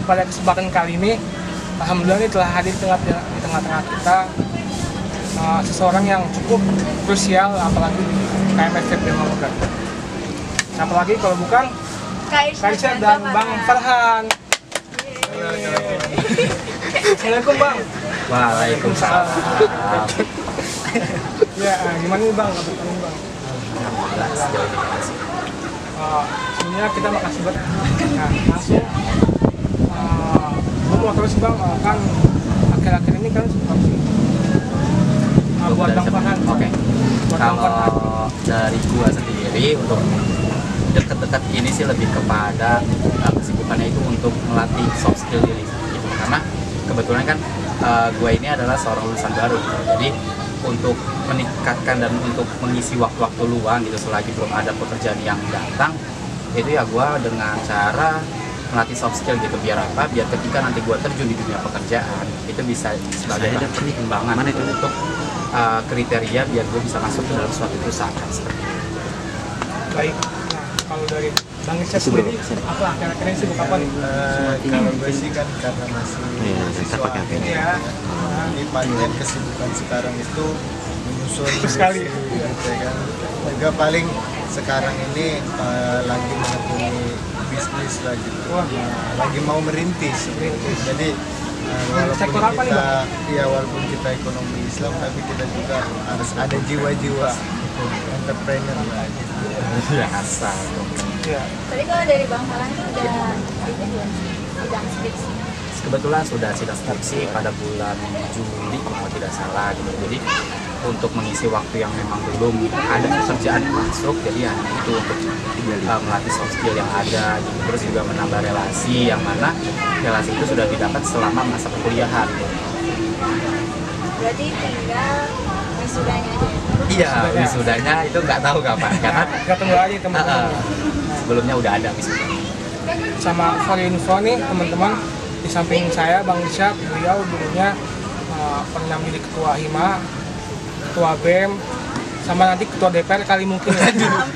pada kesempatan kali ini, alhamdulillah ini telah hadir di tengah-tengah kita seseorang yang cukup krusial, apalagi di KMFB Malukan. Apalagi kalau bukan Kaisar dan Bang Farhan. Assalamualaikum Bang. Waalaikumsalam. Ya, gimana nih Bang? Kabar Bang? Alhamdulillah sejauh ini masih. Sebenarnya kita makasih banget. Nah, langsung gue mau terus Bang, kan akhir-akhir ini kan seperti buat Bang Farhan. Oke. Kalau dari gua sendiri untuk dekat-dekat ini sih lebih kepada kesibukannya itu untuk melatih soft skill diri gitu. Karena kebetulan kan gua ini adalah seorang lulusan baru gitu. Jadi untuk meningkatkan dan untuk mengisi waktu-waktu luang gitu selagi belum ada pekerjaan yang datang, itu ya gua dengan cara melatih soft skill gitu. Biar apa? Biar ketika nanti gua terjun di dunia pekerjaan itu bisa sebagai pertimbangan gitu untuk kriteria biar gue bisa masuk ke dalam suatu perusahaan seperti itu. Baik, nah kalau dari Bang Ica sendiri, apa akhir-akhir ini sibuk apa nih? Kalau gue sih kan karena masih siswa ini ya, ini paling kesibukan sekarang itu menyusun sekali gitu ya kan. Juga paling sekarang ini lagi menekuni bisnis lagi, lagi mau merintis. Jadi sektor apa nih, Bang? walaupun kita ekonomi Islam, tapi kita juga harus ada jiwa-jiwa entrepreneur lah gitu. Ya asal. Ya. Tapi kalau dari Bang Farhan itu udah sidang skripsi. Kebetulan sudah sidang skripsi pada bulan Juli kalau tidak salah gitu. Jadi untuk mengisi waktu yang memang belum ada pekerjaan yang masuk, jadi hanya itu untuk melatih soft skill yang ada gitu. Terus juga menambah relasi yang mana relasi itu sudah didapat selama masa perkuliahan gitu. Berarti tinggal wisudanya aja. Iya, wisudanya itu nggak tahu kapan karena Kita tunggu aja teman-teman. sebelumnya udah ada wisuda. Sama for info nih teman-teman, di samping saya Bang Isyap, beliau dulunya pernah menjadi ketua HIMA, ketua BEM, sama nanti ketua DPR kali mungkin ya.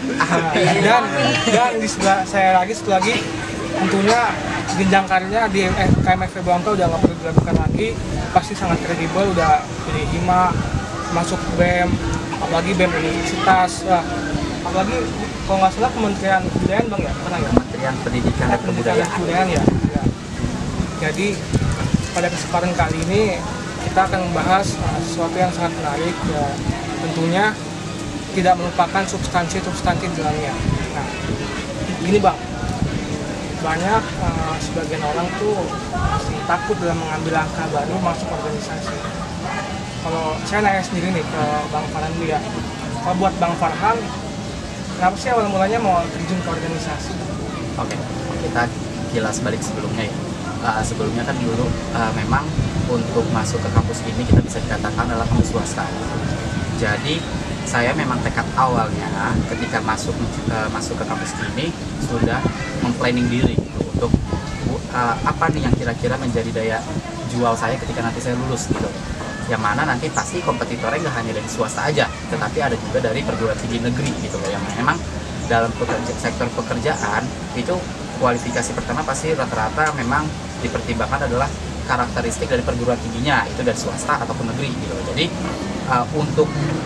Dan di sebelah saya lagi satu lagi, tentunya jenjang karirnya di KMFB Bangka udah nggak perlu diragukan lagi, pasti sangat kredibel, udah jadi HIMA, masuk BEM, apalagi BEM universitas, apalagi kalau nggak salah Kementerian Kebudayaan Bang ya, pernah ya? Kementerian Pendidikan dan Kebudayaan. Ya. Jadi pada kesempatan kali ini kita akan membahas sesuatu yang sangat menarik ya, tentunya tidak melupakan substansi di dalamnya. Nah, gini Bang, banyak sebagian orang tuh masih takut dalam mengambil langkah baru masuk organisasi. Kalau saya nanya sendiri nih ke Bang Farhan dulu ya, kalau buat Bang Farhan, kenapa sih awal mulanya mau terjun ke organisasi? Oke, kita kilas balik sebelumnya ya. Sebelumnya kan dulu memang untuk masuk ke kampus ini kita bisa dikatakan adalah kampus swasta. Jadi saya memang tekad awalnya ketika masuk ke kampus ini sudah memplanning diri gitu, untuk apa nih yang kira-kira menjadi daya jual saya ketika nanti saya lulus gitu. Yang mana nanti pasti kompetitornya nggak hanya dari swasta aja, tetapi ada juga dari perguruan tinggi negeri gitu loh, yang memang dalam sektor pekerjaan itu kualifikasi pertama pasti rata-rata memang dipertimbangkan adalah karakteristik dari perguruan tingginya, itu dari swasta ataupun negeri gitu. Jadi untuk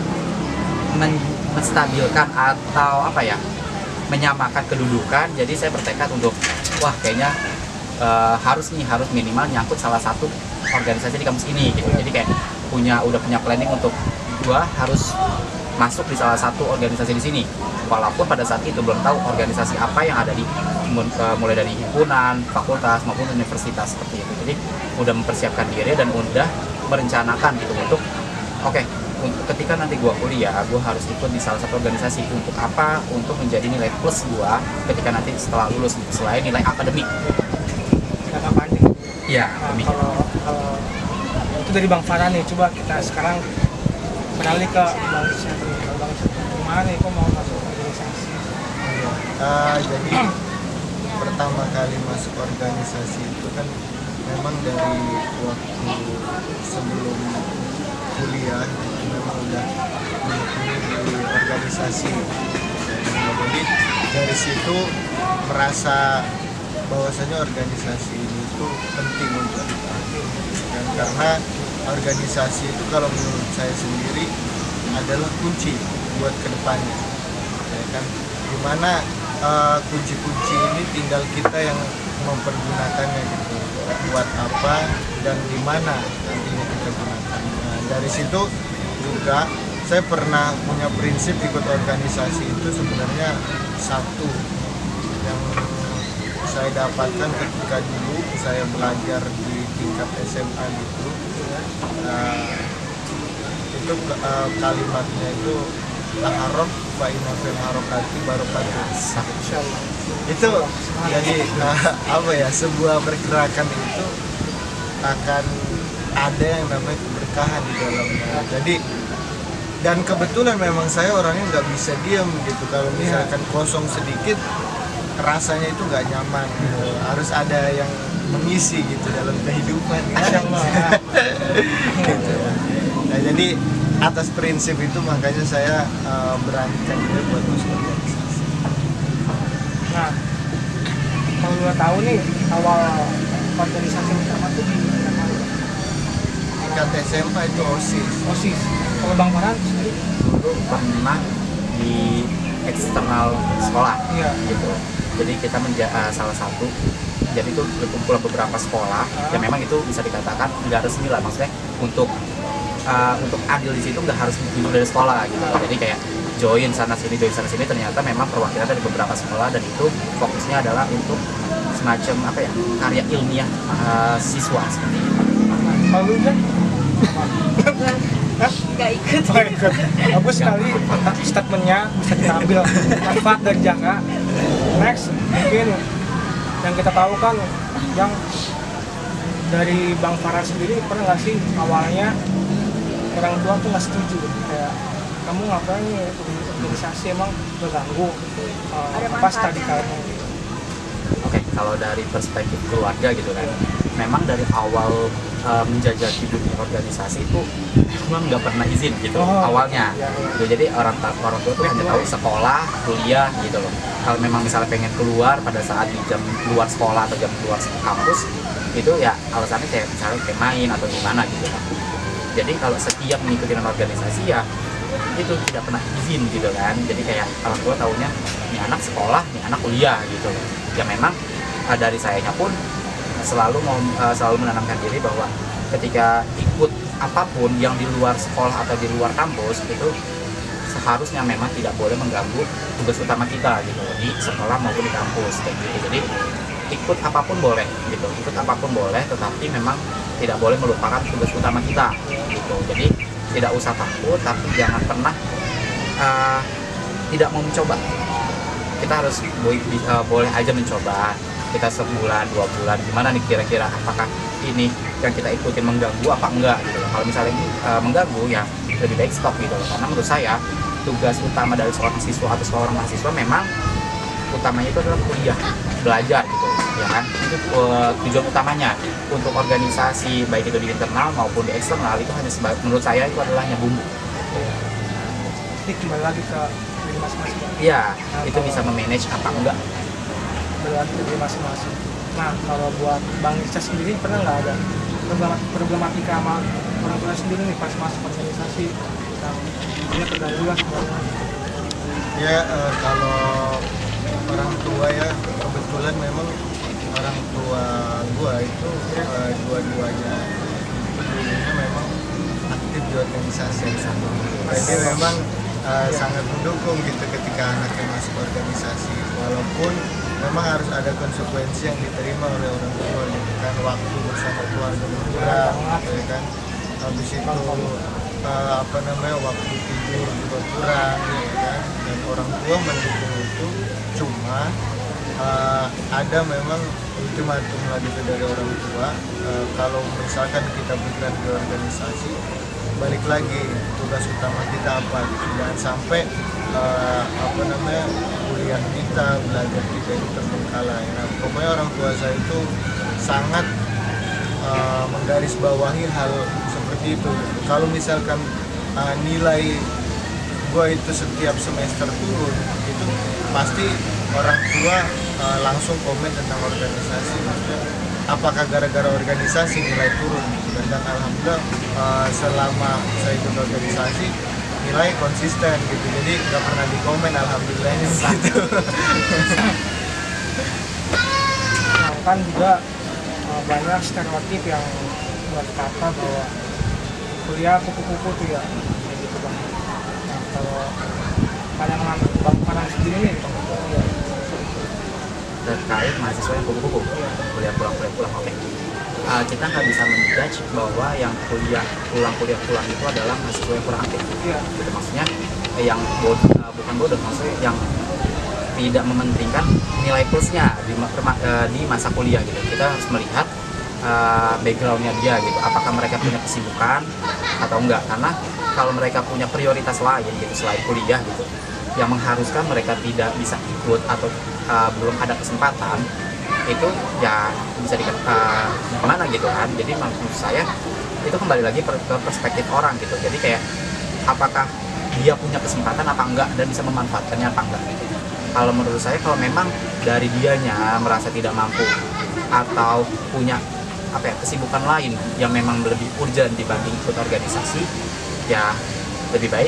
menstabilkan atau apa ya, menyamakan kedudukan, jadi saya bertekad untuk kayaknya harus minimal nyangkut salah satu organisasi di kampus ini gitu. Jadi kayak udah punya planning untuk gua harus masuk di salah satu organisasi di sini, walaupun pada saat itu belum tahu organisasi apa yang ada di mulai dari himpunan, fakultas maupun universitas seperti itu. Jadi udah mempersiapkan diri dan udah merencanakan gitu untuk ketika nanti gua kuliah, gua harus ikut di salah satu organisasi. Untuk apa? Untuk menjadi nilai plus gua ketika nanti setelah lulus gitu, selain nilai akademik. Jangka panjang. Iya, kalau itu dari Bang Farhan nih, coba kita sekarang beralih ke Bang Isyap. Bang Isyap, gimana nih kok mau masuk organisasi? Jadi pertama kali masuk organisasi itu kan memang dari waktu sebelum kuliah itu memang udah di organisasi. Jadi dari situ merasa bahwasanya organisasi ini itu penting untuk diperhatikan. Dan karena organisasi itu kalau menurut saya sendiri adalah kunci buat kedepannya, ya kan? Dimana kunci-kunci ini tinggal kita yang mempergunakannya gitu, buat apa dan di mana nantinya kita gunakan. Nah, dari situ juga saya pernah punya prinsip ikut organisasi itu sebenarnya satu yang saya dapatkan ketika dulu saya belajar di tingkat SMA gitu. Itu kalimatnya itu taharok fa'inna fil harokati barokatuh. Itu jadi apa ya, sebuah pergerakan itu akan ada yang namanya keberkahan di dalamnya. Jadi dan kebetulan memang saya orangnya nggak bisa diam gitu. Kalau misalkan kosong sedikit rasanya itu nggak nyaman gitu. Harus ada yang mengisi gitu dalam kehidupan ya. Gitu. Nah, jadi atas prinsip itu makanya saya beranikan diri buat masuk organisasi. Nah, kalau 2 tahun nih awal organisasi pertama tuh di mana? Tingkat SMA itu OSIS. OSIS. Kalau Bang Farhan sendiri? Dulu pernah di eksternal sekolah, Iya. gitu. Jadi kita salah satu. Jadi itu berkumpul beberapa sekolah. Ya memang itu bisa dikatakan nggak resmi lah, maksudnya untuk adil di situ nggak harus ditunjuk dari sekolah gitu. Jadi kayak join sana sini ternyata memang perwakilan dari beberapa sekolah, dan itu fokusnya adalah untuk semacam apa ya, karya ilmiah siswa seperti itu. Kalau lu kan? Nggak ikut. Oh, ikut. Bagus sekali statementnya, bisa kita ambil manfaat dari Jaka. Next, mungkin yang kita tahu kan, yang dari Bang Farhan sendiri pernah nggak sih awalnya orang tua tuh nggak setuju, kayak kamu ngapain nih organisasi, emang berganggu pas tadi kamu. Oke, kalau dari perspektif keluarga gitu kan, memang dari awal menjajaki dunia organisasi itu memang nggak pernah izin gitu awalnya. Gitu. Jadi orang tua tuh hanya tahu sekolah, kuliah gitu loh. Kalau memang misalnya pengen keluar pada saat di jam luar sekolah atau jam luar kampus, itu ya alasannya kayak misalnya kayak main atau gimana gitu kan. Jadi kalau setiap mengikuti organisasi ya itu tidak pernah izin gitu kan. Jadi kayak orang tua taunya ini anak sekolah, ini anak kuliah gitu loh. Ya memang dari sayanya pun selalu menanamkan diri bahwa ketika ikut apapun yang di luar sekolah atau di luar kampus itu seharusnya memang tidak boleh mengganggu tugas utama kita gitu di sekolah maupun di kampus kayak gitu. Jadi ikut apapun boleh gitu, tetapi memang tidak boleh melupakan tugas utama kita gitu. Jadi tidak usah takut, tapi jangan pernah tidak mau mencoba. Kita harus boleh aja mencoba. Kita sebulan, 2 bulan, gimana nih kira-kira apakah ini yang kita ikutin mengganggu apa enggak gitu. Kalau misalnya ini mengganggu ya lebih baik stop gitu. Karena menurut saya tugas utama dari seorang siswa atau seorang mahasiswa memang utamanya itu adalah kuliah, belajar gitu ya kan. Itu tujuan utamanya. Untuk organisasi baik itu di internal maupun di eksternal itu hanya menurut saya itu adalah hanya bumbu. Ini kembali lagi ke diri masing-masing. Iya, itu bisa memanage apa enggak. Berarti dari masing-masing. Nah, kalau buat Bang Ica sendiri pernah nggak ada problematika sama orang tua sendiri nih pas masuk organisasi yang punya terganggu lah semuanya? Ya kalau orang tua ya, kebetulan memang orang tua gua itu dua-duanya dulunya memang aktif di organisasi yang sama. Jadi memang sangat mendukung gitu ketika anaknya masuk organisasi, walaupun memang harus ada konsekuensi yang diterima oleh orang tua gitu kan, waktu bersama keluarga berkurang ya kan, habis itu waktu tidur juga kurang ya kan, dan orang tua mendukung itu. Cuma ada memang ultimatum lah gitu dari orang tua, kalau misalkan kita bergerak di organisasi, balik lagi tugas utama kita apa gitu. Jangan sampai kuliah kita, belajar kita itu terbengkalai. Nah, pokoknya orang tua saya itu sangat menggarisbawahi hal seperti itu. Kalau misalkan nilai gua itu setiap semester turun, itu pasti orang tua langsung komen tentang organisasi. Maksudnya apakah gara-gara organisasi nilai turun gitu. Dan alhamdulillah selama saya ikut organisasi nilai konsisten gitu, jadi nggak pernah di komen alhamdulillahnya gitu. Nah, kan juga banyak stereotip yang berkata bahwa kuliah kupu-kupu tuh ya kayak gitu bang. Nah kalau pandangan bang Farhan sendiri nih ya, terkait mahasiswa yang kupu-kupu, kuliah pulang, oke. Kita nggak bisa menjudge bahwa yang kuliah pulang itu adalah mahasiswa yang kurang aktif. iya. Gitu, maksudnya yang bukan bodoh, maksudnya yang tidak mementingkan nilai plusnya di masa kuliah gitu. Kita harus melihat backgroundnya dia gitu, apakah mereka punya kesibukan atau enggak, karena kalau mereka punya prioritas lain gitu selain kuliah gitu yang mengharuskan mereka tidak bisa ikut atau belum ada kesempatan, itu ya bisa kemana gitu kan. Jadi maksud saya itu kembali lagi ke perspektif orang gitu. Jadi kayak apakah dia punya kesempatan apa enggak dan bisa memanfaatkannya apa enggak gitu. Kalau menurut saya kalau memang dari dianya merasa tidak mampu atau punya kesibukan lain yang memang lebih urgent dibanding ikut organisasi, ya lebih baik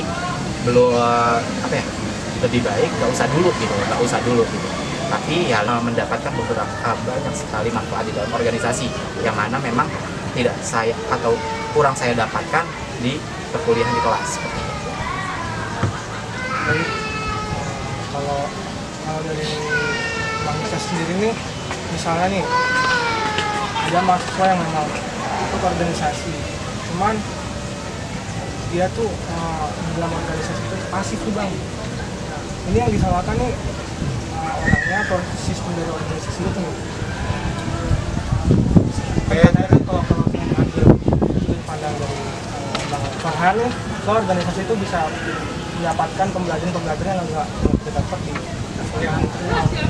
lebih baik nggak usah dulu gitu. Tapi ya mendapatkan beberapa banyak sekali manfaat di dalam organisasi yang mana memang tidak saya atau kurang saya dapatkan di perkuliahan di kelas seperti itu. Jadi kalau dari bang Isa sendiri nih, misalnya nih ada mahasiswa yang memang ikut organisasi, cuman dia tuh dalam organisasi itu pasif tuh bang. Nah, ini yang disalahkan nih orangnya atau sistem dari organisasi itu nih. Karena kalau mengambil sudut pandang dari bang Farhan nih, so organisasi itu bisa mendapatkan pembelajaran yang nggak dapat di kuliah itu.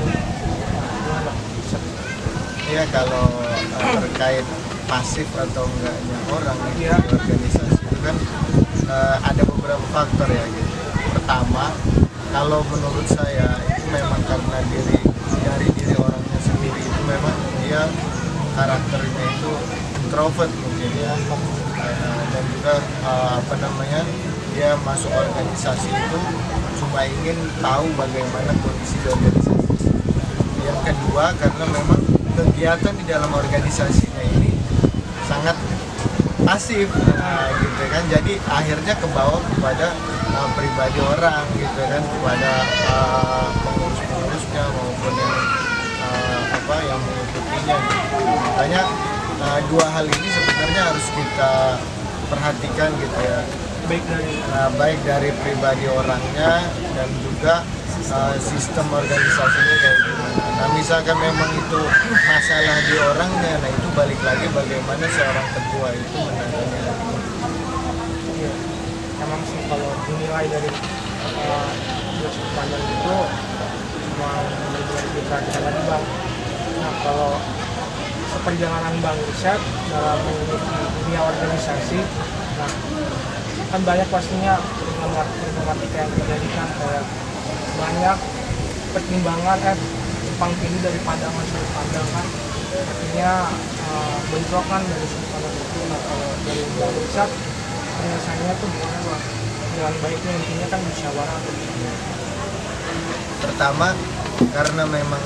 Iya, kalau terkait pasif atau enggaknya orang di organisasi itu kan ada beberapa faktor ya gitu. Pertama, kalau menurut saya itu memang karena dari diri orangnya sendiri itu memang dia karakternya itu introvert mungkin ya, dan juga dia masuk organisasi itu cuma ingin tahu bagaimana kondisi di organisasi. Yang kedua, karena memang kegiatan di dalam organisasinya ini sangat pasif, gitu kan. Jadi akhirnya kebawa kepada pribadi orang gitu kan, kepada pengurus-pengurusnya maupun yang mengikutinya gitu. Makanya dua hal ini sebenarnya harus kita perhatikan gitu ya, baik dari pribadi orangnya dan juga sistem organisasinya kayak gimana. Nah, misalkan memang itu masalah di orangnya, nah itu balik lagi bagaimana seorang ketua itu menanganinya. Iya, emang sih kalau dinilai dari sudut pandang itu cuma dari kita lagi bang. Nah kalau seperjalanan bang riset dalam dunia organisasi, nah kan banyak pastinya problematika yang terjadi kan, kayak banyak pertimbangan tumpang tindih dari pandangan sudut pandang kan, artinya bentrokan dari sudut pandang itu. Nah kalau dari bang riset penyelesaiannya tuh gimana bang? Jalan baiknya intinya kan musyawarah. Pertama, karena memang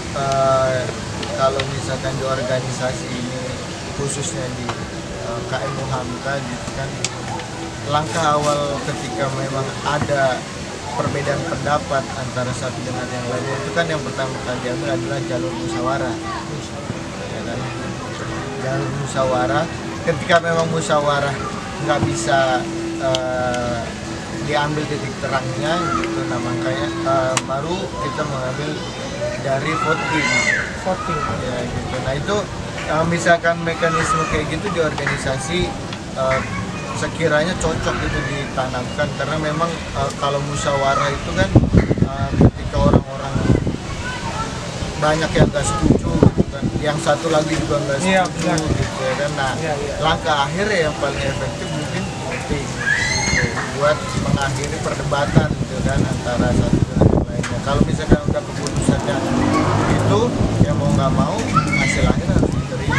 kalau misalkan di organisasi ini khususnya di KMU Hamka gitu kan, langkah awal ketika memang ada perbedaan pendapat antara satu dengan yang lain itu kan yang pertama kali diambil adalah jalur musyawarah, ya kan? Jalur musyawarah, ketika memang musyawarah nggak bisa diambil titik terangnya gitu, nah makanya baru kita mengambil dari voting ya gitu. Nah itu misalkan mekanisme kayak gitu di organisasi sekiranya cocok itu ditanamkan, karena memang kalau musyawarah itu kan ketika orang-orang banyak yang nggak setuju gitu kan, yang satu lagi juga nggak setuju gitu ya kan. Nah langkah akhir yang paling efektif mungkin voting gitu, buat mengakhiri perdebatan gitu kan antara satu dengan yang lainnya. Kalau misalkan udah keputusannya itu ya mau nggak mau hasil akhir harus diterima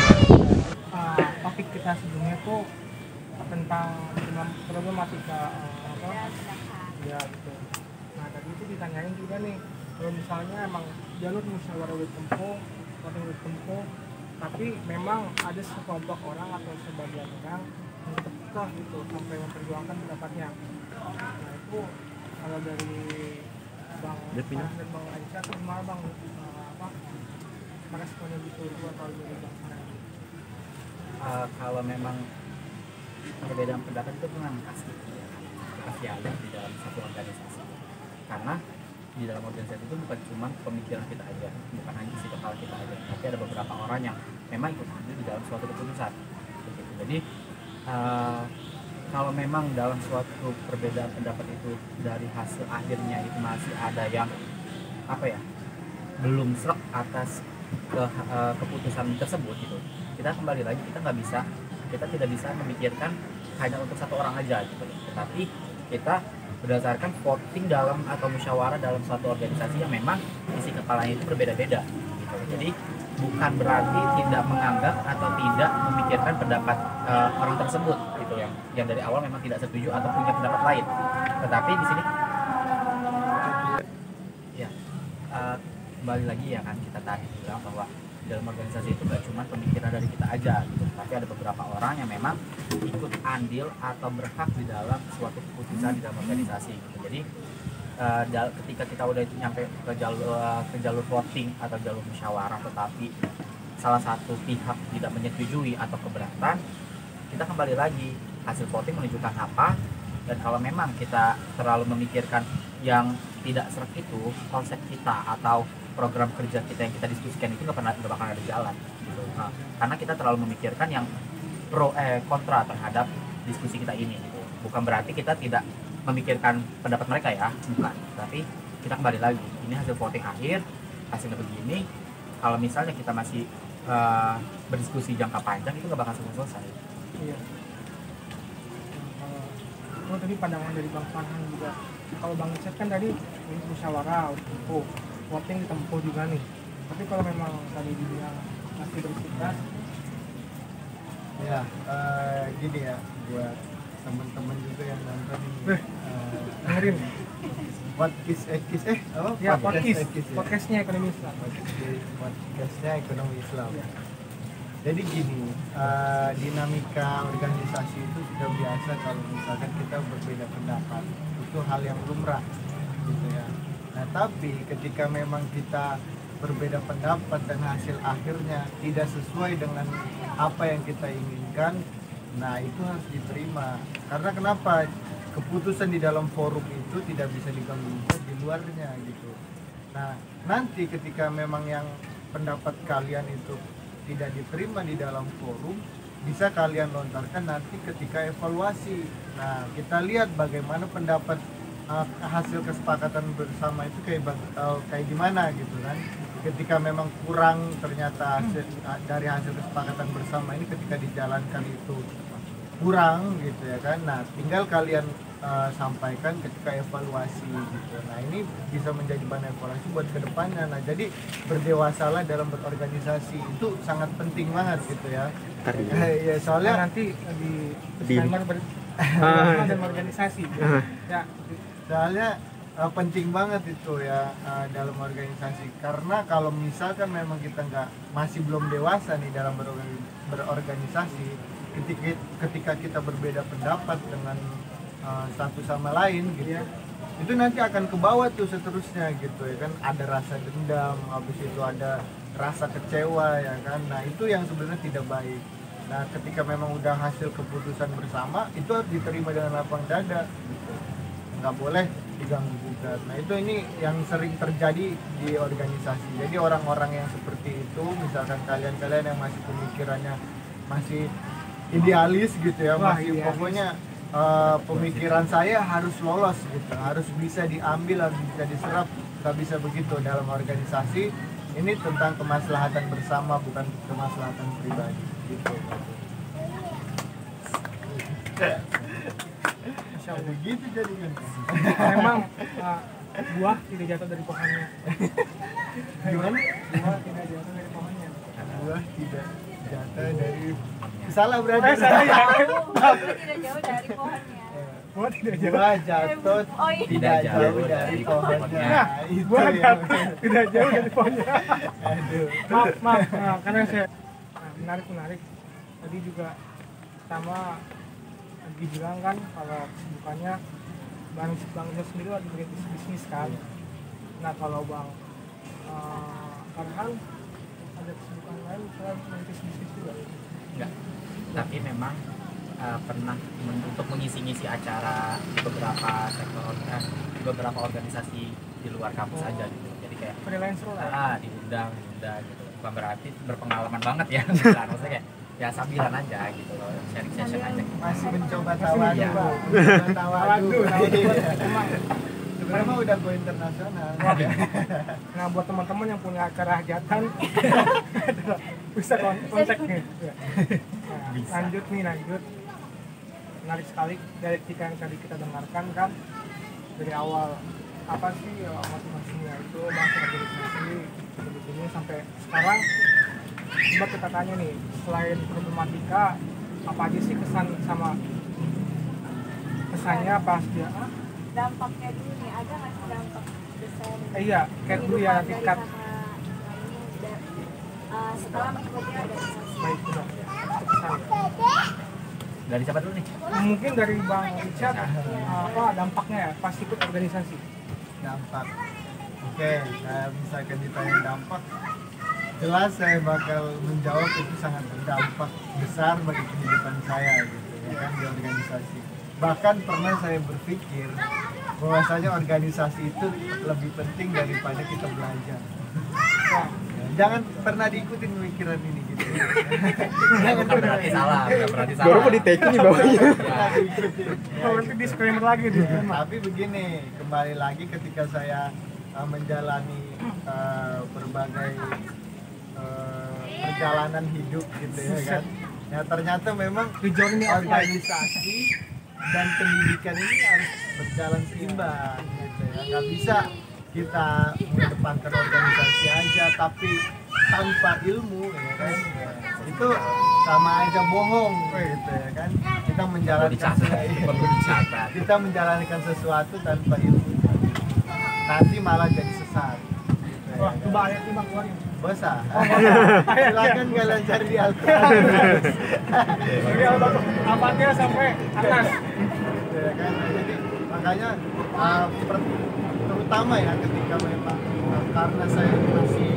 kita sebelumnya tuh tentang problematika apa ya gitu. Nah tadi itu ditanyain juga nih, kalau misalnya emang jalur musyawarah ditempuh, voting ditempuh, tapi memang ada sekelompok orang atau sebagian orang yang tetap kekeh gitu sampai memperjuangkan pendapatnya. Nah itu kalau dari Bang Farhan dan Bang Aisyah tuh gimana Bang, apa meresponnya gitu atau dari Bang Farhan? Kalau memang perbedaan pendapat itu memang pasti ada di dalam satu organisasi, karena di dalam organisasi itu bukan cuma pemikiran kita aja, bukan hanya isi kepala kita aja, tapi ada beberapa orang yang memang ikut andil di dalam suatu keputusan begitu. Jadi kalau memang dalam suatu perbedaan pendapat itu dari hasil akhirnya itu masih ada yang apa ya, belum srek atas keputusan tersebut gitu, kita kembali lagi, kita tidak bisa memikirkan hanya untuk satu orang aja gitu, tetapi kita berdasarkan voting dalam atau musyawarah dalam suatu organisasi yang memang isi kepalanya itu berbeda-beda gitu. Jadi bukan berarti tidak menganggap atau tidak memikirkan pendapat orang tersebut gitu, yang dari awal memang tidak setuju atau punya pendapat lain, tetapi di sini ya kembali lagi ya kan, kita tadi bilang bahwa dalam organisasi itu gak cuma pemikiran dari kita aja gitu, tapi ada beberapa orang yang memang ikut andil atau berhak di dalam suatu keputusan di dalam organisasi gitu. Jadi ketika kita udah nyampe ke jalur voting atau jalur musyawarah, tetapi salah satu pihak tidak menyetujui atau keberatan, kita kembali lagi hasil voting menunjukkan apa, dan kalau memang kita terlalu memikirkan yang tidak serap itu, konsep kita atau program kerja kita yang kita diskusikan itu nggak bakal ada jalan gitu. Nah, karena kita terlalu memikirkan yang kontra terhadap diskusi kita ini gitu. Bukan berarti kita tidak memikirkan pendapat mereka ya, bukan, tapi kita kembali lagi, ini hasil voting akhir, hasilnya begini. Kalau misalnya kita masih berdiskusi jangka panjang, itu nggak bakal selesai. Iya. Kalau tadi pandangan dari Bang Farhan juga, kalau Bang Icat kan tadi ini musyawarah untuk voting ditempuh juga nih, tapi kalau memang tadi dibilang masih bersikeras ya gini ya, buat teman-teman juga yang nonton dengerin podcastnya ekonomi Islam. Podcastnya ekonomi Islam. Jadi gini, dinamika organisasi itu sudah biasa kalau misalkan kita berbeda pendapat, itu hal yang lumrah gitu ya. Nah tapi ketika memang kita berbeda pendapat dan hasil akhirnya tidak sesuai dengan apa yang kita inginkan, nah itu harus diterima. Karena kenapa? Keputusan di dalam forum itu tidak bisa diganggu di luarnya gitu. Nah nanti ketika memang yang pendapat kalian itu tidak diterima di dalam forum, bisa kalian lontarkan nanti ketika evaluasi. Nah kita lihat bagaimana pendapat hasil kesepakatan bersama itu kayak gimana gitu kan. Ketika memang kurang ternyata dari hasil kesepakatan bersama ini ketika dijalankan itu kurang gitu ya kan. Nah tinggal kalian sampaikan ketika evaluasi gitu. Nah ini bisa menjadi bahan evaluasi buat kedepannya. Nah jadi berdewasalah dalam berorganisasi itu sangat penting banget gitu ya. Ya soalnya nanti di disclaimer dan organisasi ya. Soalnya penting banget itu ya dalam organisasi, karena kalau misalkan memang kita masih belum dewasa nih dalam berorganisasi, ketika kita berbeda pendapat dengan satu sama lain gitu, itu nanti akan ke bawah tuh seterusnya gitu ya kan. Ada rasa dendam, habis itu ada rasa kecewa ya kan. Nah itu yang sebenarnya tidak baik. Nah ketika memang udah hasil keputusan bersama, itu harus diterima dengan lapang dada gitu, nggak boleh diganggu gugat. Nah itu ini yang sering terjadi di organisasi. Jadi orang-orang yang seperti itu, misalkan kalian yang masih pemikirannya masih idealis gitu ya, masih idealis. Pokoknya pemikiran saya harus lolos gitu, harus bisa diambil, harus bisa diserap. Nggak bisa begitu dalam organisasi. Ini tentang kemaslahatan bersama, bukan kemaslahatan pribadi gitu. Begitu jadinya. Memang buah tidak jatuh dari pohonnya. Gimana? Buah tidak jatuh dari pohonnya. Buah tidak jatuh dari Salah berarti. Saya ya. Gue tidak jauh dari pohonnya. Gua tidak jauh. Buah jatuh Oh iya. tidak jauh dari pohonnya. Nah, Itu gua yang tidak jauh dari pohonnya. aduh. Maaf. Nah, karena saya menarik. Tadi juga sama lagi bilang kan kalau kesibukannya Bang Isha sendiri lagi berintis bisnis kan. Nah kalau Bang Farhan ada kesibukan lain selain merintis bisnis juga? Enggak. Tapi memang pernah untuk mengisi-ngisi acara di beberapa organisasi di luar kampus aja gitu. Jadi kayak Freelancer lah. diundang gitu. Bukan berarti berpengalaman banget ya. Bukan, maksudnya kayak ya sambilan aja gitu loh, sharing session aja gitu. Masih mencoba tawadu. Iya. Mencoba tawadu. Emang Sebenarnya udah go internasional. nah buat teman-teman yang punya acara hajatan bisa kontak nih. Ya. Nah, Bisa. lanjut. Menarik sekali dari yang tadi kita dengarkan kan dari awal apa sih masing-masingnya itu bangsa organisasi begini sampai sekarang. Coba kita tanya nih, selain problematika apa aja sih kesannya pas dia Dampaknya dulu nih, ada nggak sih dampak besar? iya kayak dulu ya Kehidupan tingkat dari setelah mengikuti organisasi. baik udah kesan. Dari siapa dulu nih? Mungkin dari Bang Richard apa dampaknya ya pas ikut organisasi. Dampak. Oke, misalkan ditanya dampak, jelas saya bakal menjawab itu sangat berdampak besar bagi kehidupan saya gitu ya kan di organisasi. Bahkan pernah saya berpikir bahwasanya organisasi itu lebih penting daripada kita belajar. Nah, Jangan pernah diikutin pemikiran ini gitu. Jangan Bukan berarti salah. Baru mau di-take di bawahnya. pernah diikutin. kalau nanti disclaimer lagi disclaimer. Tapi begini, kembali lagi ketika saya menjalani berbagai perjalanan hidup gitu ya kan. Ya ternyata memang The journey of life. organisasi dan pendidikan ini harus berjalan seimbang gitu ya. Nggak bisa kita mengedepankan organisasi aja tapi tanpa ilmu ya kan. Itu sama aja bohong gitu ya kan. Kita menjalankan kita menjalankan sesuatu tanpa ilmu nanti malah jadi sesat gitu ya. Wah, coba ayat ini Bang keluarin. Bosa. Silakan kalian cari di Al-Quran. Jadi apa sampai atas. Ya kan? Nah, jadi makanya terutama ya ketika memang karena saya masih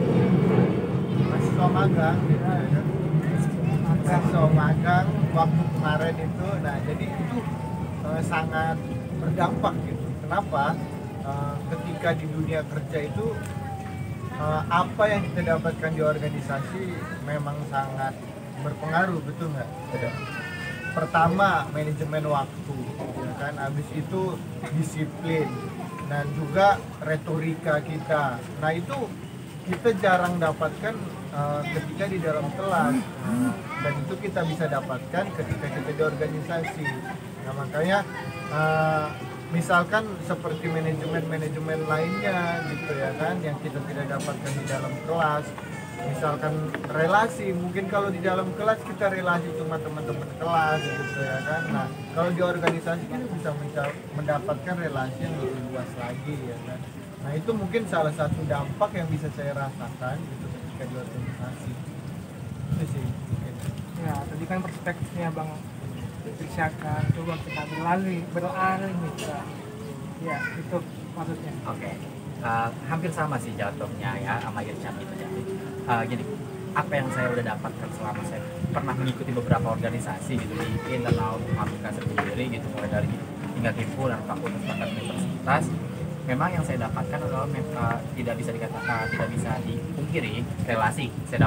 mahasiswa magang gitu ya kan. Mahasiswa magang waktu kemarin itu, nah jadi itu sangat berdampak gitu. Kenapa? Ketika di dunia kerja itu apa yang kita dapatkan di organisasi memang sangat berpengaruh, betul nggak? Pertama manajemen waktu, ya kan. Habis itu disiplin dan juga retorika kita. Nah itu kita jarang dapatkan ketika di dalam kelas, dan itu kita bisa dapatkan ketika kita di organisasi. Nah makanya misalkan seperti manajemen lainnya gitu ya kan yang kita tidak dapatkan di dalam kelas, misalkan relasi, mungkin kalau di dalam kelas kita relasi cuma teman-teman kelas gitu ya kan. Nah kalau di organisasi kita bisa mendapatkan relasi yang lebih luas lagi ya kan. Nah itu mungkin salah satu dampak yang bisa saya rasakan gitu ketika di organisasi itu sih mungkin. Ya tadi kan perspektifnya Bang Richard kan, coba kita beralih nih ya itu maksudnya. Oke. Hampir sama sih jatuhnya ya sama Irsyad gitu ya. Jadi apa yang saya udah dapatkan selama saya pernah mengikuti beberapa organisasi gitu di internal fakultas sendiri gitu, mulai dari tingkat himpunan, fakultas bahkan universitas. Memang yang saya dapatkan adalah tidak bisa dipungkiri relasi saya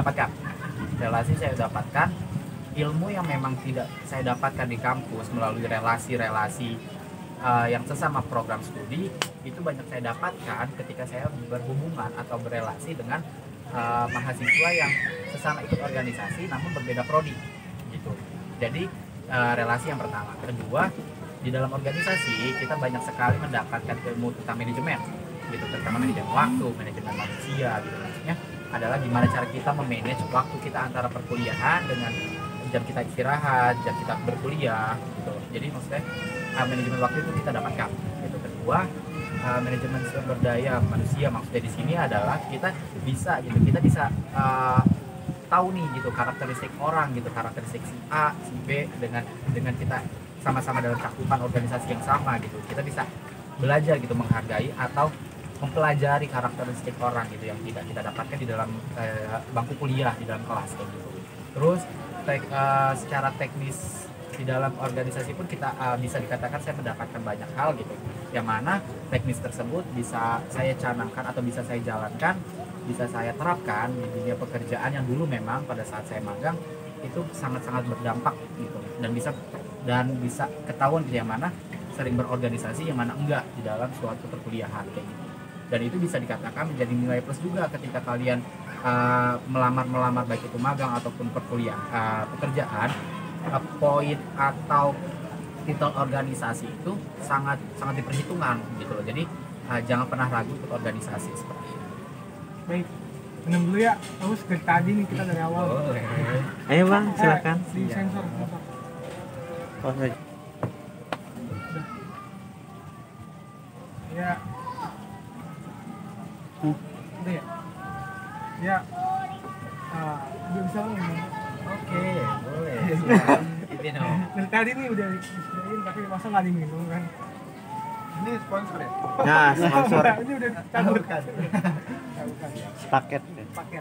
dapatkan ilmu yang memang tidak saya dapatkan di kampus melalui relasi-relasi yang sesama program studi. Itu banyak saya dapatkan ketika saya berhubungan atau berelasi dengan mahasiswa yang sesama ikut organisasi namun berbeda prodi gitu. Jadi relasi yang pertama. Kedua, di dalam organisasi kita banyak sekali mendapatkan ilmu tentang manajemen gitu, terutama manajemen waktu, manajemen manusia gitu. Maksudnya adalah gimana cara kita memanage waktu kita antara perkuliahan dengan jam kita istirahat, jam kita berkuliah gitu. Jadi maksudnya manajemen waktu itu kita dapatkan. Gitu. Kedua, manajemen sumber daya manusia, maksudnya di sini adalah kita bisa tahu nih gitu karakteristik orang gitu, karakteristik si A, si B dengan kita sama-sama dalam cakupan organisasi yang sama gitu. Kita bisa belajar gitu menghargai atau mempelajari karakteristik orang gitu yang tidak kita dapatkan di dalam bangku kuliah, di dalam kelas kayak gitu. Terus secara teknis di dalam organisasi pun kita bisa dikatakan saya mendapatkan banyak hal gitu, yang mana teknis tersebut bisa saya canangkan atau bisa saya jalankan, bisa saya terapkan di dunia pekerjaan yang dulu memang pada saat saya magang itu sangat-sangat berdampak gitu, dan bisa ketahuan gitu, yang mana sering berorganisasi, yang mana enggak di dalam suatu perkuliahan kayak gitu. Dan itu bisa dikatakan menjadi nilai plus juga ketika kalian melamar baik itu magang ataupun pekerjaan. Poin atau titel organisasi itu sangat diperhitungkan gitu loh. Jadi jangan pernah ragu ikut organisasi seperti itu. Baik, minum dulu ya. Terus dari tadi nih kita dari awal. Ayo bang, silakan. Di sensor. Oh, Udah. Ya. Udah ya. Ya. Udah bisa ngomong. Oke, boleh. Ini no. Dari tadi nih udah disediain tapi masa nggak diminum kan? Ini sponsor ya? Nah, sponsor Ini udah cabut kan? paket. Paket.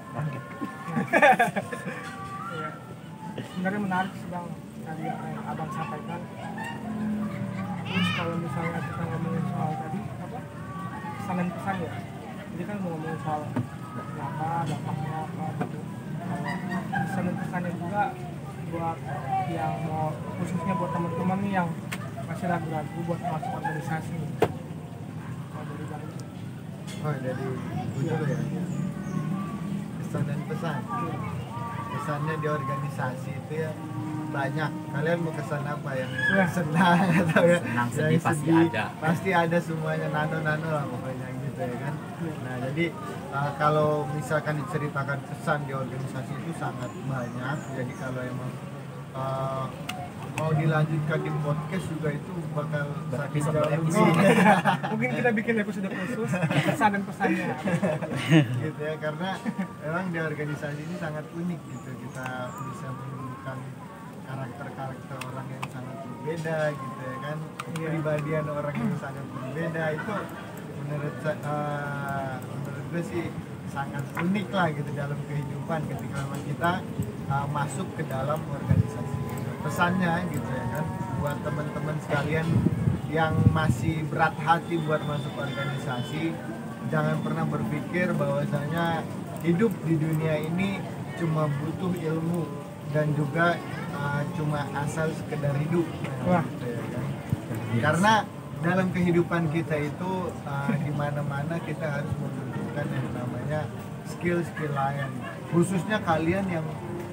Ya. Sebenarnya menarik sih bang tadi yang abang sampaikan. Terus kalau misalnya kita ngomongin soal tadi apa pesan dan pesan ya, jadi kan mau ngomongin soal kenapa dampaknya apa gitu. Kalau pesan dan pesannya juga buat yang mau, khususnya buat teman-teman nih yang masih ragu-ragu buat masuk organisasi nih. Kalau dari bang Dari gue dulu ya. Pesan dan pesan. Pesannya di organisasi itu ya banyak. Kalian mau kesan apa, yang senang atau ya Senang, yang sedih pasti ada. Pasti ada semuanya, nano lah pokoknya gitu ya kan. Nah jadi kalau misalkan diceritakan kesan di organisasi itu sangat banyak. Jadi kalau emang mau dilanjutkan di podcast juga itu bakal sakit jauh. mungkin kita bikin episode khusus pesan dan pesannya Gitu ya, karena memang di organisasi ini sangat unik gitu. Kita bisa menemukan karakter orang yang sangat berbeda gitu ya kan, kepribadian orang yang sangat berbeda. Itu menurut gue sih sangat unik lah gitu dalam kehidupan ketika memang kita masuk ke dalam organisasi. Pesannya gitu ya kan, buat teman-teman sekalian yang masih berat hati buat masuk organisasi, jangan pernah berpikir bahwasanya hidup di dunia ini cuma butuh ilmu dan juga cuma asal sekedar hidup. Wah. Gitu ya kan. Karena dalam kehidupan kita itu di mana-mana kita harus membutuhkan yang namanya skill-skill lain. Khususnya kalian yang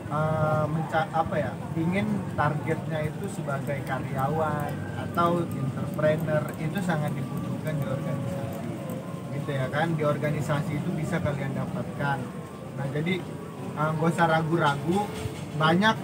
ingin targetnya itu sebagai karyawan atau entrepreneur, itu sangat dibutuhkan di organisasi. Gitu ya kan, di organisasi itu bisa kalian dapatkan. Nah jadi nggak usah ragu-ragu, banyak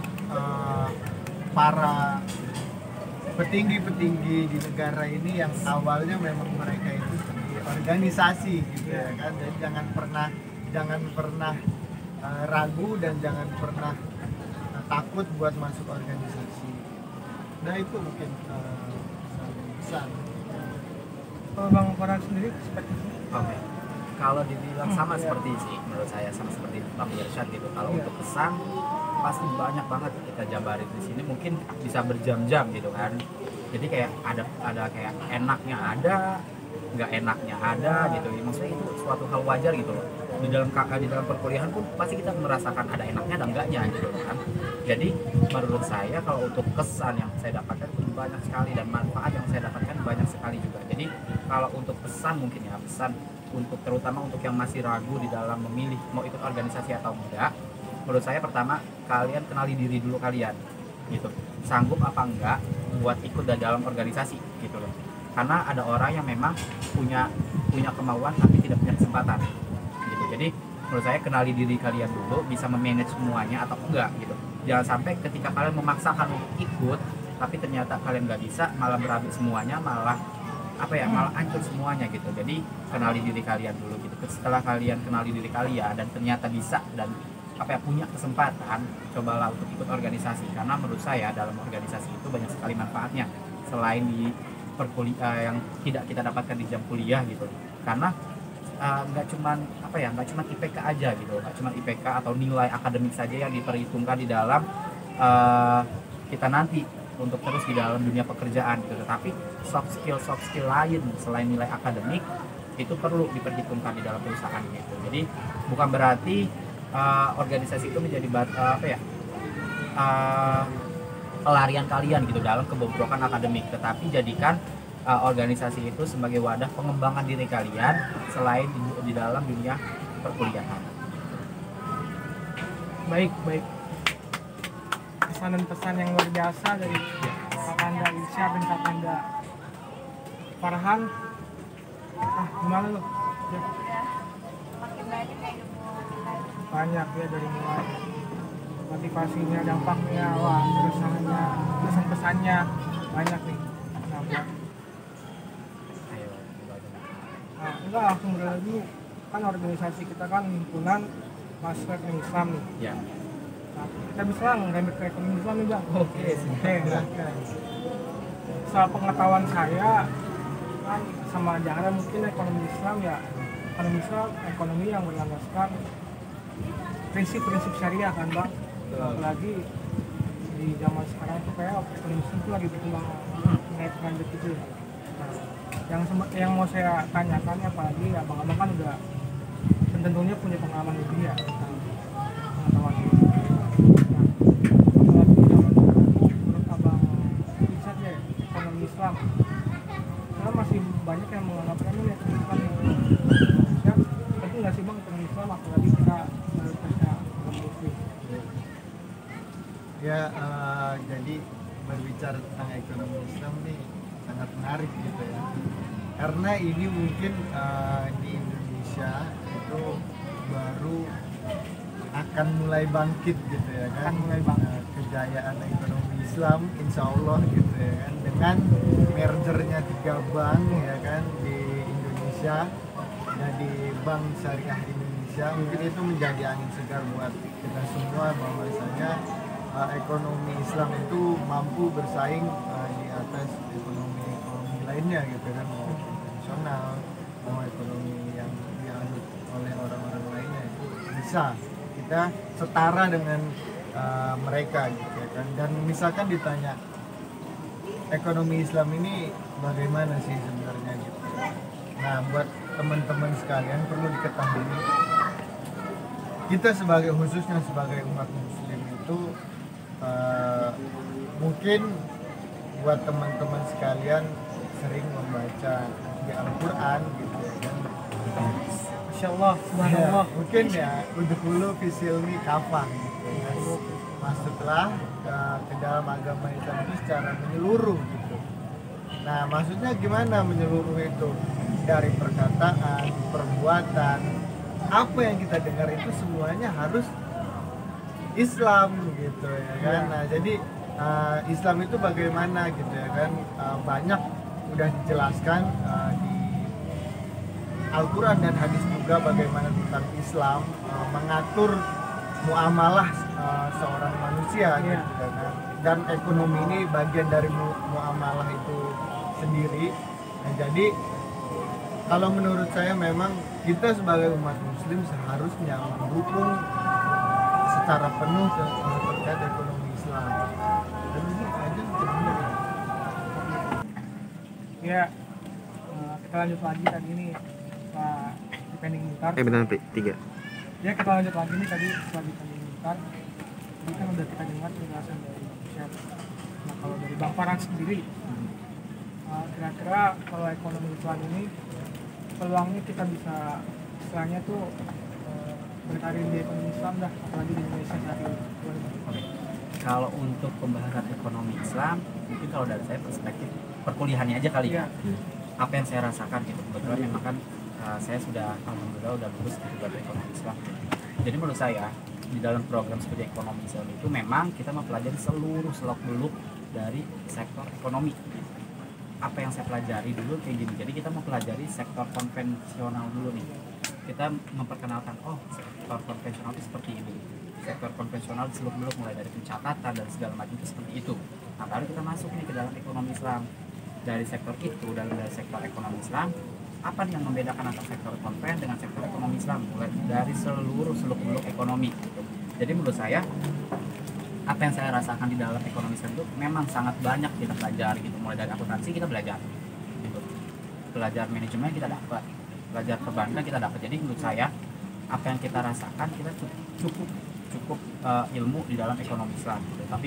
para petinggi-petinggi di negara ini yang awalnya memang mereka itu di organisasi gitu ya kan. Jadi jangan pernah ragu dan jangan pernah takut buat masuk organisasi. Nah itu mungkin pesan. kalau bang Farhan sendiri perspektifnya Oke. Kalau dibilang sama seperti sih, menurut saya sama seperti Bang Irsyad gitu. Kalau untuk pesan pasti banyak banget kita jabarin di sini, mungkin bisa berjam-jam gitu kan. Jadi kayak ada kayak enaknya ada, nggak enaknya ada gitu. Maksudnya itu suatu hal wajar gitu loh. Di dalam perkuliahan pun pasti kita merasakan ada enaknya dan enggaknya gitu kan. Jadi menurut saya kalau untuk kesan yang saya dapatkan itu banyak sekali, dan manfaat yang saya dapatkan banyak sekali juga. Jadi kalau untuk pesan mungkin ya, pesan untuk terutama untuk yang masih ragu di dalam memilih mau ikut organisasi atau enggak, menurut saya pertama kalian kenali diri dulu kalian gitu, sanggup apa enggak buat ikut dalam organisasi gitu loh. Karena ada orang yang memang punya kemauan tapi tidak punya kesempatan gitu. Jadi menurut saya kenali diri kalian dulu, bisa memanage semuanya atau enggak gitu. Jangan sampai ketika kalian memaksakan untuk ikut tapi ternyata kalian nggak bisa, malah berhabis semuanya, malah malah hancur semuanya gitu. Jadi kenali diri kalian dulu gitu. Setelah kalian kenali diri kalian dan ternyata bisa dan punya kesempatan, cobalah untuk ikut organisasi, karena menurut saya dalam organisasi itu banyak sekali manfaatnya selain di yang tidak kita dapatkan di jam kuliah gitu. Karena nggak cuman nggak cuman IPK aja gitu, nggak cuman IPK atau nilai akademik saja yang diperhitungkan di dalam kita nanti untuk terus di dalam dunia pekerjaan gitu. Tetapi soft skill lain selain nilai akademik itu perlu diperhitungkan di dalam perusahaan gitu. Jadi bukan berarti organisasi itu menjadi pelarian kalian gitu dalam kebobrokan akademik, tetapi jadikan organisasi itu sebagai wadah pengembangan diri kalian selain di dalam dunia perkuliahan. Baik. Pesan dan pesan yang luar biasa dari Kakanda Irsyad dan Kakanda Farhan. Gimana lu? Ya. Makin banyak kayak Banyak ya, dari mulai motivasinya, dampaknya, keresahannya, pesan-pesannya banyak nih. Nah, buat enggak langsung berada dulu. Kan organisasi kita kan himpunan mahasiswa ekonomi Islam nih. Ya. Nah, kita bisa ngambil ke ekonomi Islam nih Bang. Oke. Soal pengetahuan saya kan sama aja mungkin ekonomi Islam ya, ekonomi yang berlandaskan prinsip-prinsip syariah kan Bang. Apalagi di zaman sekarang itu kayak ekonomi Islam itu lagi berkembang naik lanjut gitu. Nah, yang mau saya tanyakan, apalagi abang-abang kan udah tentunya punya pengalaman lebih ya tentang pengetahuan ini. Nah, menurut abang bisa ya ekonomi Islam, karena masih banyak yang menganggap remeh ya ekonomi Islam yang Indonesia. Tapi nggak sih Bang ekonomi Islam, apalagi kita mayoritasnya agama Muslim. Ya, jadi berbicara tentang ekonomi Islam nih sangat menarik gitu ya, karena ini mungkin di Indonesia itu baru akan mulai bangkit gitu ya kan, kejayaan ekonomi Islam insya Allah gitu ya kan, dengan mergernya 3 bank ya kan di Indonesia, jadi Bank Syariah Indonesia, mungkin itu menjadi angin segar buat kita semua bahwasanya ekonomi Islam itu mampu bersaing di atas ekonomi lainnya gitu kan, mau konvensional, mau ekonomi yang dianut oleh orang-orang lainnya, itu bisa kita setara dengan mereka gitu ya kan. Dan misalkan ditanya ekonomi Islam ini bagaimana sih sebenarnya gitu. Nah, buat teman-teman sekalian perlu diketahui, kita khususnya sebagai umat Muslim itu mungkin buat teman-teman sekalian sering membaca di Al-Quran gitu ya kan. Masya Allah, subhanallah. Ya, mungkin ya udhulu fisilmi kafan gitu ya. Masuklah ke dalam agama Islam itu secara menyeluruh gitu. Nah, maksudnya gimana menyeluruh itu? Dari perkataan, perbuatan, apa yang kita dengar itu semuanya harus Islam gitu ya kan. Nah, jadi Islam itu bagaimana gitu ya kan, banyak udah dijelaskan di Al-Quran dan hadis juga bagaimana tentang Islam mengatur muamalah seorang manusia gitu kan. Dan ekonomi ini bagian dari muamalah itu sendiri. Nah, jadi kalau menurut saya memang kita sebagai umat Muslim seharusnya mendukung secara penuh terkait ekonomi Islam. Dan ini aja sebenarnya. Ya, kita lanjut lagi tadi ini Pak dipending bentar. Benar 3. Ya, kita lanjut lagi nih tadi setelah dipending bentar. Ini kan udah kita dengar penjelasan dari Bang Irsyad. Nah, kalau dari Bang Farhan sendiri, kira-kira kalau ekonomi Islam ini peluangnya kita bisa istilahnya tuh berkarir di ekonomi Islam dah, apalagi di Indonesia saat ini. Oke. Kalau untuk pembahasan ekonomi Islam, mungkin kalau dari saya perspektif perkuliahannya aja kali ya. Apa yang saya rasakan gitu, kebetulan memang kan saya sudah alhamdulillah udah lulus di ekonomi Islam. Jadi menurut saya di dalam program studi ekonomi Islam itu memang kita mempelajari seluruh seluk-beluk dari sektor ekonomi. Apa yang saya pelajari dulu kayak gini, jadi kita mempelajari sektor konvensional dulu nih. Kita memperkenalkan, oh sektor konvensional itu seperti ini, sektor konvensional seluk-beluk mulai dari pencatatan dan segala macam itu seperti itu. Nah baru kita masuk nih ke dalam ekonomi Islam. Dari sektor itu, dari sektor ekonomi Islam, apa nih yang membedakan antara sektor konven dengan sektor ekonomi Islam, mulai dari seluruh seluk-beluk ekonomi gitu. Jadi menurut saya apa yang saya rasakan di dalam ekonomi Islam itu memang sangat banyak kita pelajari gitu. Mulai dari akuntansi kita belajar gitu, belajar manajemen kita dapat, belajar perbankan kita dapat. Jadi menurut saya apa yang kita rasakan kita cukup ilmu di dalam ekonomi Islam gitu. Tapi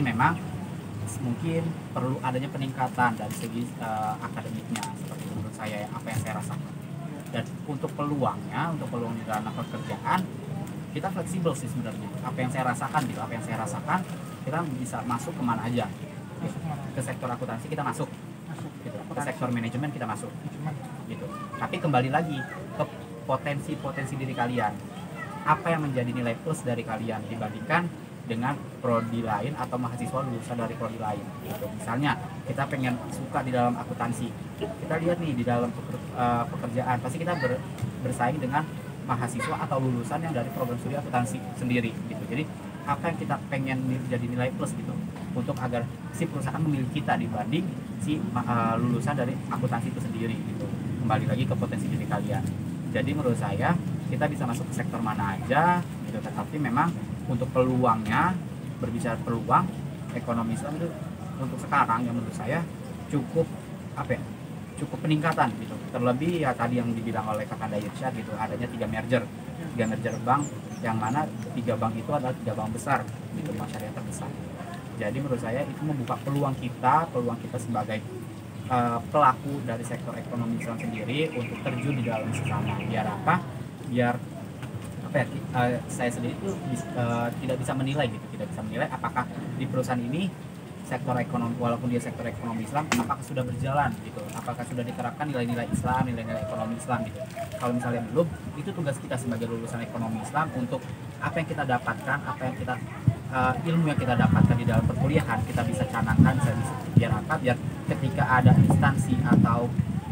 mungkin perlu adanya peningkatan dari segi akademiknya, seperti menurut saya apa yang saya rasakan. Dan untuk peluang di dalam pekerjaan kita fleksibel sih sebenarnya. Apa yang saya rasakan kita bisa masuk kemana aja. Ke sektor akuntansi kita masuk gitu. Ke sektor manajemen kita masuk gitu. Tapi kembali lagi ke potensi diri kalian, apa yang menjadi nilai plus dari kalian dibandingkan dengan prodi lain atau mahasiswa lulusan dari prodi lain gitu. Misalnya kita pengen suka di dalam akuntansi, kita lihat nih di dalam pekerjaan pasti kita bersaing dengan mahasiswa atau lulusan yang dari program studi akuntansi sendiri gitu. Jadi apa yang kita pengen jadi nilai plus gitu untuk agar si perusahaan memilih kita dibanding si lulusan dari akuntansi itu sendiri gitu. Kembali lagi ke potensi diri kalian. Jadi menurut saya kita bisa masuk ke sektor mana aja gitu, tetapi memang untuk peluangnya, berbicara peluang ekonomi Islam itu untuk sekarang yang menurut saya cukup peningkatan gitu. Terlebih ya tadi yang dibilang oleh Kakanda Irsyad gitu, adanya 3 merger bank, yang mana 3 bank itu adalah 3 bank besar gitu, masyarakat terbesar. Jadi menurut saya itu membuka peluang kita sebagai pelaku dari sektor ekonomi Islam sendiri untuk terjun di dalam sana. Biar apa? Biar saya sendiri itu tidak bisa menilai apakah di perusahaan ini sektor ekonomi, walaupun dia sektor ekonomi Islam, apakah sudah berjalan gitu, apakah sudah diterapkan nilai-nilai Islam, nilai-nilai ekonomi Islam gitu. Kalau misalnya belum, itu tugas kita sebagai lulusan ekonomi Islam untuk apa yang kita dapatkan, ilmu yang kita dapatkan di dalam perkuliahan kita bisa canangkan, biar ketika ada instansi atau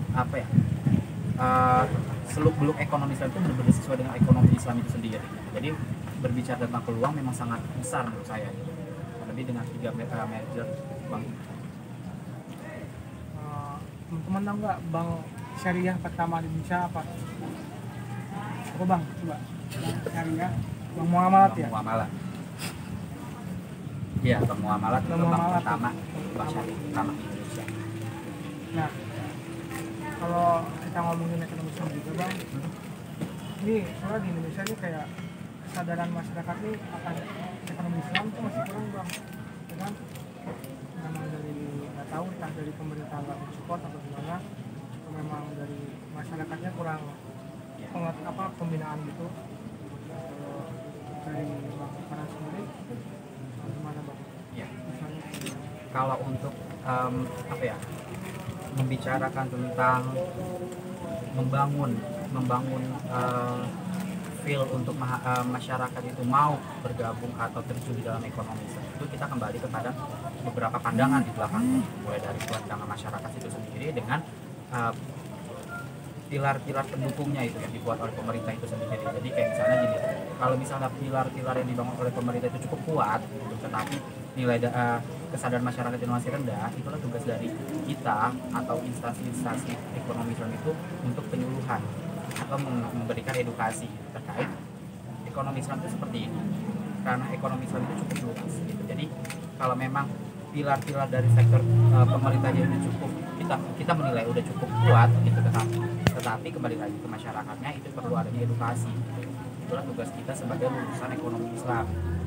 seluk-beluk ekonomi Islam itu benar-benar sesuai dengan ekonomi Islam itu sendiri. Jadi berbicara tentang peluang memang sangat besar menurut saya, lebih dengan 3 merger bank. Teman-teman tahu nggak bank syariah pertama di Indonesia apa? Apa bang? Coba. Bank syariah, bank muamalat ya? Muamalat. Iya, bank muamalat itu bank pertama, bank syariah pertama di Indonesia. Nah, kalau kita ngomongin ekonomi Islam juga bang, ini soalnya di Indonesia ini kayak kesadaran masyarakat ini akan ekonomi Islam itu masih kurang bang, ya kan? Memang dari nggak tahu entah dari pemerintah nggak support atau gimana, atau memang dari masyarakatnya kurang pembinaan gitu. Dari bang Farhan sendiri gimana bang? Ya. Kalau untuk membicarakan tentang membangun feel untuk masyarakat itu mau bergabung atau terjun di dalam ekonomi itu, kita kembali kepada beberapa pandangan di belakang, mulai dari pandangan masyarakat itu sendiri dengan pilar-pilar pendukungnya itu yang dibuat oleh pemerintah itu sendiri. Jadi kayak misalnya gini, kalau misalnya pilar-pilar yang dibangun oleh pemerintah itu cukup kuat gitu, tetapi nilai kesadaran masyarakat itu masih rendah, itulah tugas dari kita atau instansi-instansi ekonomi Islam itu untuk penyuluhan atau memberikan edukasi terkait ekonomi Islam itu seperti ini. Karena ekonomi Islam itu cukup luas gitu. Jadi kalau memang pilar-pilar dari sektor pemerintahnya itu cukup, kita menilai udah cukup kuat gitu, tetapi kembali lagi ke masyarakatnya itu perlu adanya edukasi. Itulah tugas kita sebagai lulusan ekonomi Islam.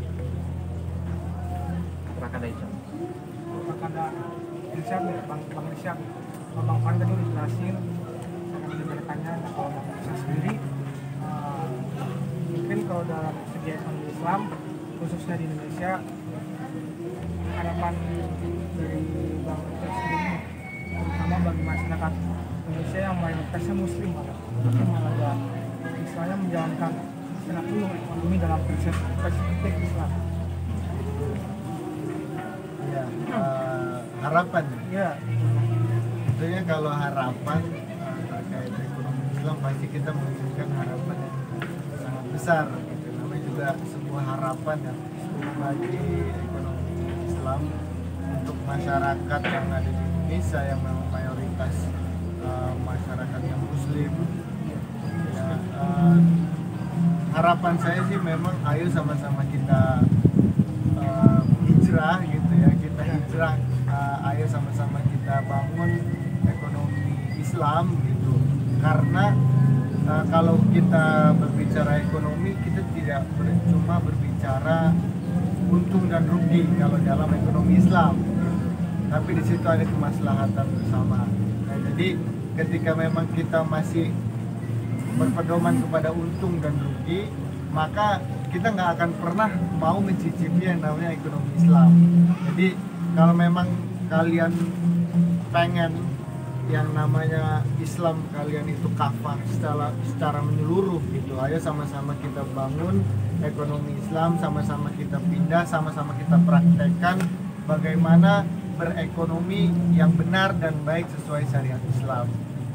Kakanda Irsyad. Kakanda Irsyad nih, Bang Irsyad. Bang Farhan tadi udah jelasin, saya akan menanyakannya. Nah, kalau Bang Irsyad sendiri, mungkin kalau dalam segi ekonomi Islam, khususnya di Indonesia, harapan dari Bang Irsyad sendiri, terutama bagi masyarakat Indonesia yang mayoritasnya Muslim, malah ada istilahnya menjalankan sangat penuh ekonomi dalam perspektif Islam. Ya, harapan. Ya, Tentunya kalau harapan terkait ekonomi Islam pasti kita menginginkan harapan yang sangat besar gitu. Namanya juga sebuah harapan ya bagi ekonomi Islam untuk masyarakat yang ada di Indonesia yang memang mayoritas masyarakat yang Muslim. Ya, harapan saya sih memang ayo sama-sama kita hijrah gitu ya, kita hijrah, ayo sama-sama kita bangun ekonomi Islam gitu. Karena kalau kita berbicara ekonomi, kita tidak cuma berbicara untung dan rugi kalau dalam ekonomi Islam gitu. Tapi di situ ada kemaslahatan bersama. Nah, jadi ketika memang kita masih berpedoman kepada untung dan rugi, maka kita nggak akan pernah mau mencicipi yang namanya ekonomi Islam. Jadi kalau memang kalian pengen yang namanya Islam kalian itu kafah secara menyeluruh gitu, ayo sama-sama kita bangun ekonomi Islam, sama-sama kita pindah, sama-sama kita praktekkan bagaimana berekonomi yang benar dan baik sesuai syariat Islam.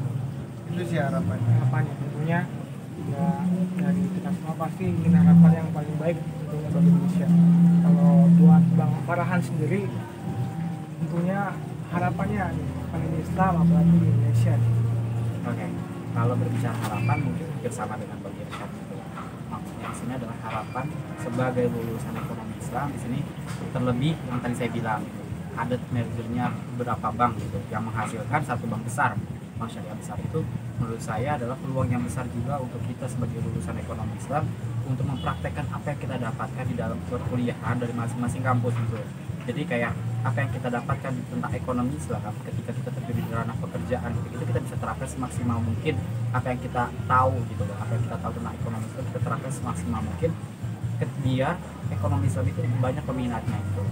Itu sih harapannya tentunya ya, dari kita semua pasti ingin harapan yang paling baik tentunya bagi Indonesia. Kalau buat Bang Farhan sendiri, tentunya harapannya nih, ekonomi Islam apalagi di Indonesia. Oke, kalau berbicara harapan mungkin bersama dengan bagian satu itu. Maksudnya di sini adalah harapan sebagai lulusan ekonomi Islam di sini, terlebih yang tadi saya bilang ada mergernya beberapa bank gitu yang menghasilkan satu bank besar, bank syariah besar. Itu menurut saya adalah peluang yang besar juga untuk kita sebagai lulusan ekonomi Islam untuk mempraktekkan apa yang kita dapatkan di dalam perkuliahan dari masing-masing kampus gitu. Jadi kayak apa yang kita dapatkan tentang ekonomi Islam ketika kita terjun di ranah pekerjaan itu kita bisa terapkan semaksimal mungkin apa yang kita tahu gitu loh, apa yang kita tahu tentang ekonomi Islam kita terapkan semaksimal mungkin biar ekonomi Islam itu banyak peminatnya itu.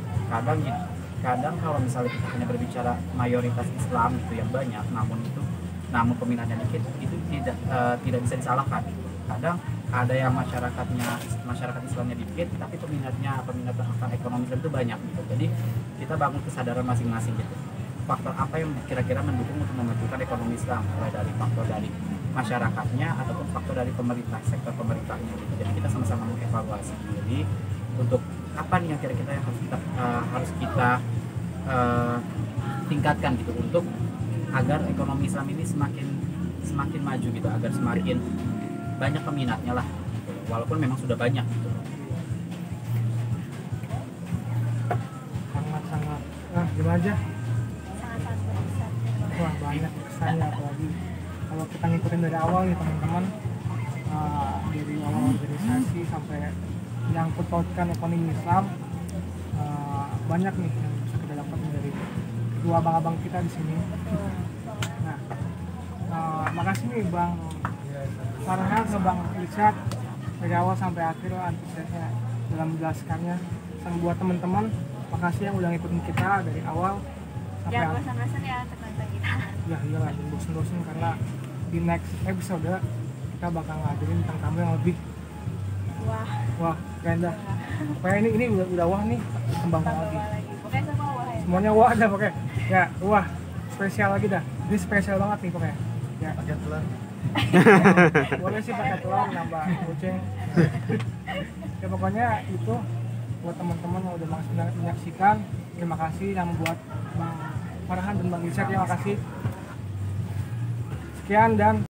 Kadang kalau misalnya kita hanya berbicara mayoritas Islam itu yang banyak, namun peminatnya dikit, itu tidak bisa disalahkan. Kadang ada yang masyarakat Islamnya dikit, tapi peminat tentang ekonomi Islam itu banyak gitu. Jadi kita bangun kesadaran masing-masing gitu. Faktor apa yang kira-kira mendukung untuk memajukan ekonomi Islam, mulai dari faktor dari masyarakatnya ataupun faktor dari pemerintah, sektor pemerintahnya gitu. Jadi kita sama-sama mengevaluasi. Jadi untuk apa nih yang kira-kira yang harus kita tingkatkan gitu untuk agar ekonomi Islam ini semakin maju gitu, agar semakin banyak peminatnya lah gitu. Walaupun memang sudah banyak gitu. Sangat gimana aja? Sangat besar. Wah, banyak kesannya, apalagi kalau kita ngikutin dari awal nih teman-teman, dari awal organisasi sampai nyangkut pautkan ekonomi Islam, banyak nih yang bisa kita dapat dari dua abang-abang kita di sini. Nah, makasih nih Bang Farhan ke Bang Richard dari awal sampai akhir antusiasnya dalam menjelaskannya. Sama buat teman-teman, makasih yang udah ngikutin kita dari awal sampai Jangan akhir. bosan-bosan ya untuk nonton kita. Ya iyalah, jangan bosen-bosen karena di next episode kita bakal ngadain tentang tamu yang lebih wah keren dah. Pokoknya ini udah wah nih, kembang lagi. Pokoknya semua wah ya. Semuanya wah dah pokoknya. Ya wah spesial lagi dah. Ini spesial banget nih pokoknya. Ya pakai telur. boleh sih pakai telur nambah kucing. Ya pokoknya itu buat teman-teman yang udah menyaksikan, terima kasih. Yang buat Bang Farhan dan Bang Richard, terima kasih. Sekian dan